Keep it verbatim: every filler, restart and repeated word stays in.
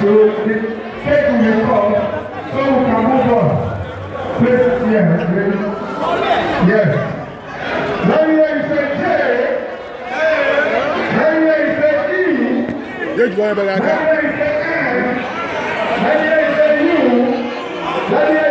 So the cake will be cut, so we can move on. Please, yes, please. Yes. Let me hear you say J. Let me hear you say E. Let me hear you say S. Let me hear you say U. Let me